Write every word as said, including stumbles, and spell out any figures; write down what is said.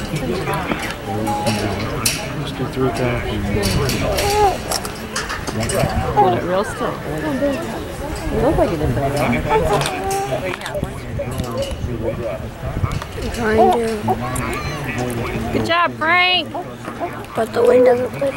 Mister Three Coffee. Hold it real still. It looks like it did pretty well. Trying to. Good job, Frank! But the wind doesn't play.